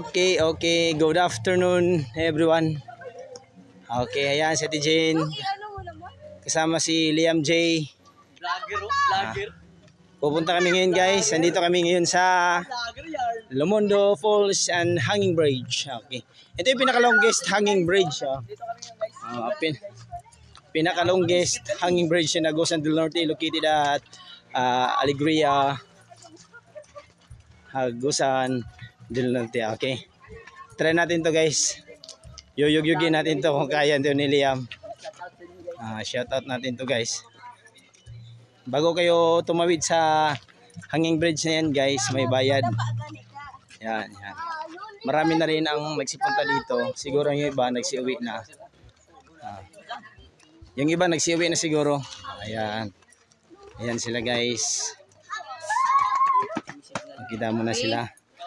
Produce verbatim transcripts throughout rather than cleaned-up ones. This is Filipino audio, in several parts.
Okay, okay. Good afternoon, everyone. Okay, ayan si Ate Jane. Kasama si Liam J. Vlogger, vlogger. Pupunta kami ngayon, guys. Nandito kami ngayon sa Lumondo Falls and Hanging Bridge. Okay. Ito yung pinaka-longest hanging bridge. Oh. Uh, pin pinaka-longest hanging bridge in Agusan del Norte, located at uh, Alegria, Agusan del Norte. Okay. Try natin to, guys. Yuyug-yugin natin to kung kaya ito ni Liam. Uh, shoutout natin to, guys. Bago kayo tumawid sa hanging bridge na yan, guys, may bayad. Yan, yan. Marami na rin ang nagsipunta dito. Siguro yung iba nagsiuwi na. Uh, yung iba nagsiuwi na siguro. Ayan. Ayan sila, guys. Makita mo na sila.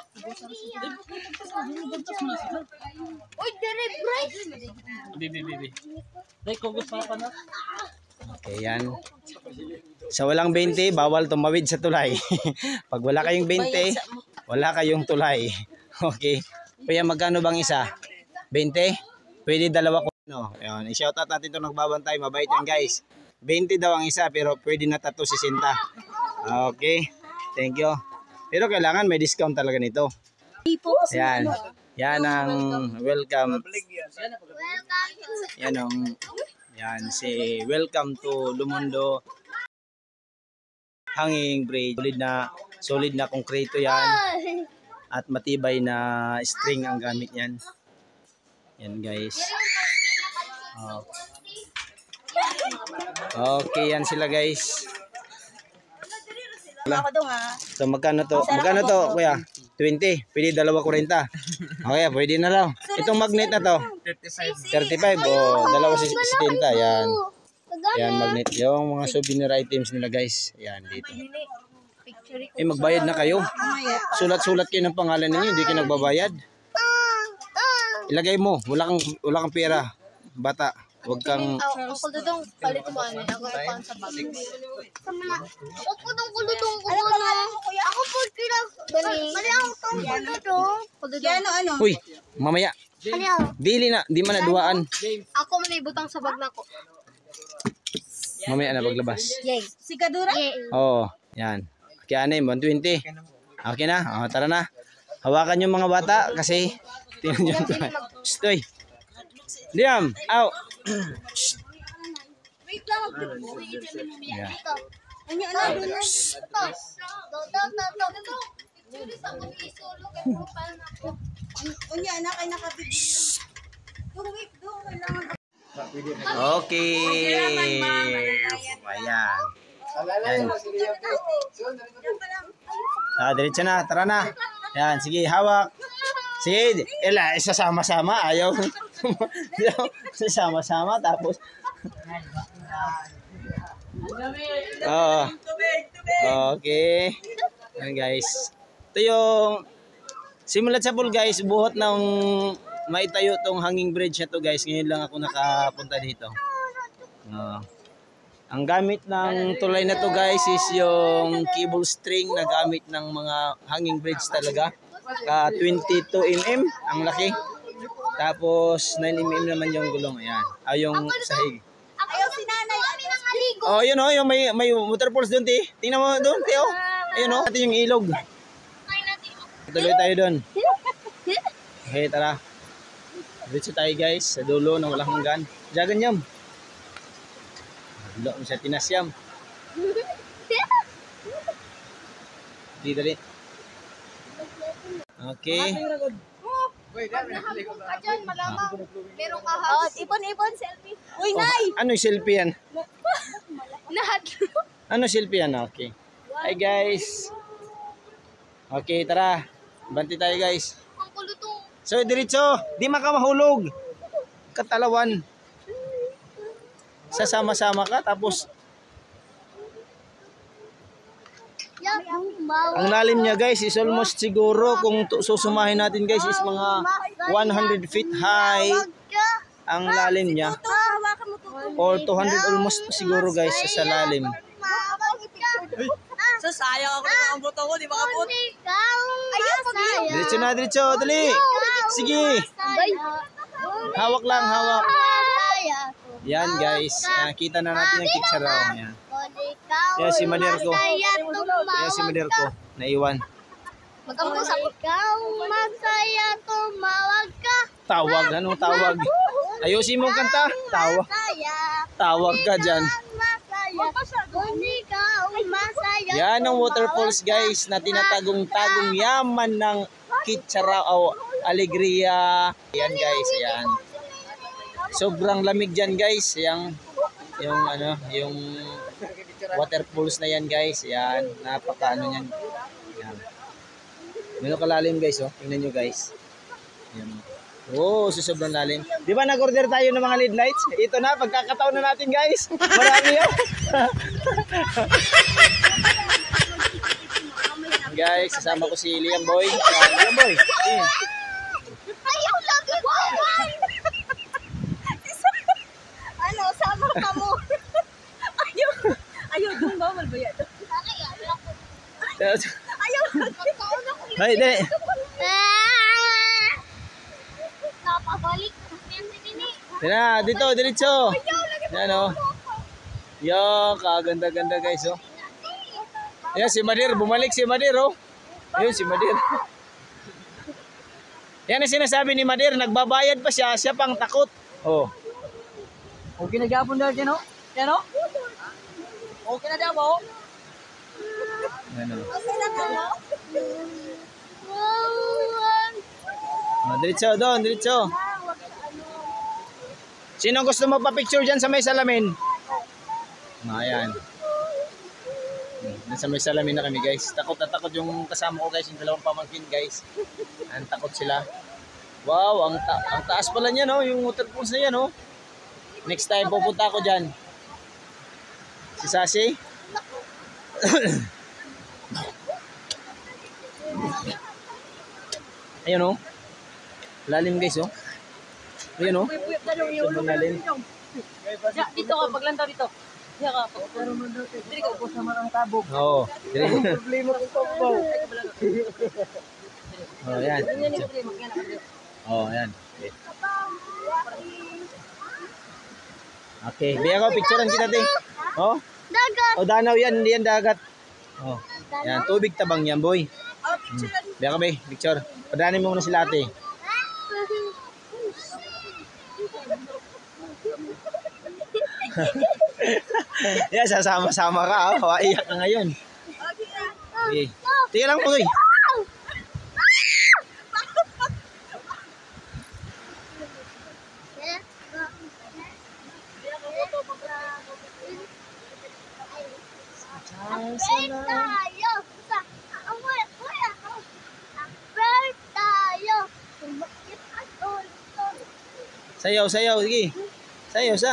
Uy, dire break. Bibi, bibi. Dai kugos pa pa na. Okay, yan. Sa walang twenty, bawal tumawid sa tulay. Pag wala kayong twenty, wala kayong tulay. Okay. Kaya magkano bang isa? twenty? Pwede dalawa ko. No, ayun. I-shoutout natin itong nagbabantay. Mabait yan, guys. twenty daw ang isa, pero pwede na tato sixty. Okay. Thank you. Pero kailangan may discount talaga nito. Yan. Yan ang welcome. Yan ang yan si welcome to Lumondo Hanging Bridge. Solid na solid na konkreto yan. At matibay na string ang gamit niyan. Yan, guys. Oh. Okay, yan sila, guys. So magkano to? Magkano to, kuya? twenty. Pwede dalawa forty. Okay, pwede na lang. Itong magnet na to. thirty-five. O, dalawa sixty. Yan. Yan, magnet. Yung mga souvenir items nila, guys. Yan, dito. Eh, magbayad na kayo. Sulat-sulat kayo ng pangalan ninyo. Hindi kayo nagbabayad. Ilagay mo. Wala kang, wala kang pera. Bata. Huwag kang... Ako dudong palit mo ano. Ako ipang sa bag. Ako dudong kuludong kuludong. Ako po kira. Mali ako tong kuludong. Ano ano? Uy, mamaya. Dili na. Di man na duwaan. Ako man ibutang sa bag na ko. Mamaya na paglabas. Yay. Sikadura? Oo. Yan. Kaya ano yung one twenty. Okay na? O, tara na. Hawakan yung mga bata kasi tingnan nyo ito. Stoy. Liam, out. Wait lang. Yeah. Ano ano doon? Ito. Ito. Unya anak ay nakabigil. Wait, do kailangan. Okay. Ayan. Ayan. Ah, diretso na. Tara na. Ayan, sige, hawak. Sige, ela, isasama-sama. Ayaw. Isasama-sama. Tapos. Oo. Okay. Ayan, guys. Ito yung simulat sa pool, guys. Buhot ng maitayo tong hanging bridge na to, guys. Ngayon lang ako nakapunta dito. Uh, ang gamit ng tulay na to, guys, is yung cable string na gamit ng mga hanging bridge talaga. Ka twenty-two millimeters ang laki. Tapos nine millimeters naman yung gulong. Ayan. Ay, yung sahig. Ayaw si nanay. Aligo. Oh, yun oh, yung may may waterfalls doon, ti. Tingnan mo doon, ti oh. Ayun oh, ito yung ilog. Tuloy tayo doon. Okay, tara. Dito tayo, guys, sa dulo ng walang hanggan. Jagan yam. Dulo sa tinasyam. Di dali. Okay. Merong ahas. Ipon-ipon selfie. Uy, nay. Oh, ano yung selfie yan? Lahat. Ano selfie yan? Okay. Hi, guys. Okay, tara. Banti tayo, guys. Ang kulutong. So, diretso. Di makamahulog. Katalawan. Sasama-sama ka, tapos ang lalim niya, guys, is almost siguro kung susumahin natin, guys, is mga one hundred feet high ang lalim niya, or two hundred almost siguro, guys, sa lalim. So, sayang ako ng ang buto ko, di ba kapot? Ayun, masaya. Diretso na, diretso. Dali. Sige. Hawak lang, hawak. Yan guys. Yan, kita na natin yung kitsaraw. Yan. Yan si Mader ko. Yan si Mader ko. Naiwan. Magkampusap. Ikaw masaya, tumawag ka. Tawag. Anong tawag? Ayusin mo ang kanta. Tawag. Tawag ka dyan. Yan ang waterfalls guys na tinatagong-tagong yaman ng Kitsarao, Alegria. Yan guys, yan. Sobrang lamig dyan guys. Yang yung ano, yung waterfalls na yan guys. Yan, napaka ano yan. Yan. Meron kalalim guys, oh. Tingnan nyo guys. Yan. Oh, so sobrang lalim. Di ba nag-order tayo ng mga L E D lights? Ito na, pagkakataon na natin guys. Marami yun. Guys, sasama ko si Liam Boy. Yan, Liam Boy. Yan. Ayaw lagi ko. Ano, sama ka mo. Ayaw. Ayaw, doon ba? Malbaya doon. Ayaw. Ay, di. Napabalik. Yan, dito, diretso. Yan, oh. Yo, kaganda-ganda guys, oh. Yan, si Madir. Bumalik si Madir, oh. Ayun, si Madir. Yan ang sinasabi ni Madir. Nagbabayad pa siya. Siya pang takot. Oh. Okay na gapon daw dyan, oh. Yan, oh. Okay na daw, oh. Yan, oh. Okay na ka mo? Oh, diretso, doon, diretso. Sino gusto mo pa-picture dyan sa may salamin? Ayan. Sa may salamin na kami guys. Takot na takot yung kasama ko guys. Yung dalawang pamangkin guys. Ang takot sila. Wow, ang, ta ang taas pala niya no. Yung waterfalls na yan no. Next time pupunta ako dyan. Si Sasi. Ayun oh. Lalim guys oh. Ayun oh. Sobrang lalim. Ya, dito ka, paglanta dito. Ya ka, pero man daw. Dili ka ubos naman ang tabog. Oo. Problema ko sa baw. Oh, yan. Yan ni problema, yan ako. Oh, yan. Okay. Okay, biya ko picturean kita din. Oh. Dagat. Oh, danaw yan, hindi yan dagat. Oh. Yan, tubig tabang yan, boy. Hmm. Biya ka, bay, picture. Padanin mo muna sila ate. Yan, sasama-sama ka. Oh. Iyak ka ngayon. Okay. Tingnan lang po, boy. tayo. tayo. Sayaw, sayaw, sige. Sayaw sa.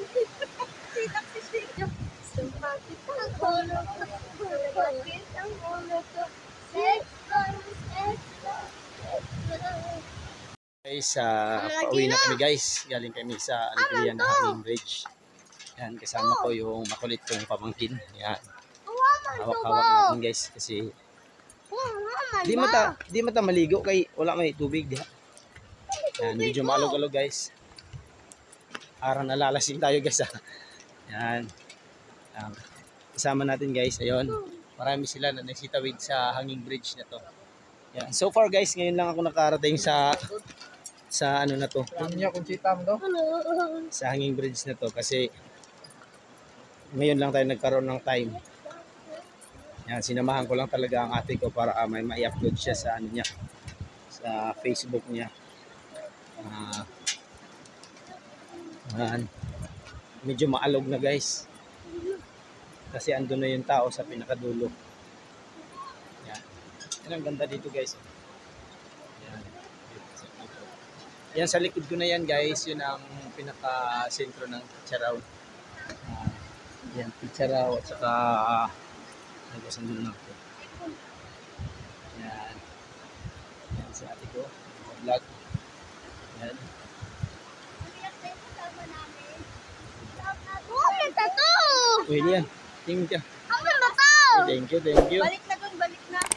Guys, uh, pauwi na kami guys. Galing kami sa Alegria na Hanging Bridge. Yan, kasama ko yung makulit kong pamangkin. Yan. Hawak-hawak natin guys kasi di mata, di mata maligo kay wala may tubig diha. Yan, medyo malog-alog guys. Parang nalalasing tayo guys. Yan. Um, kasama natin guys. Ayun. Marami sila na nagsitawid sa Hanging Bridge na to. Yan. So far guys, ngayon lang ako nakarating sa sa ano na to. Sa Hanging Bridge na to kasi ngayon lang tayo nagkaroon ng time. Yan, sinamahan ko lang talaga ang ate ko para uh, may ma-upload siya sa ano niya, sa Facebook niya. Uh, yan. Medyo maalog na guys. Kasi andun na yung tao sa pinakadulo. Yan. Yan ang ganda dito guys. Yan. Yan sa likod ko na yan guys. Yun ang pinaka-sentro ng Kitsarao. Uh, yan, Kitsarao at saka uh, nagkasandun na ako. Yan. Yan si ate ko. Vlog. Yan. Oh, may tato! Pwede yan. Tingin ka. Ang may tato! Thank you, thank you. Balik na dun, balik na.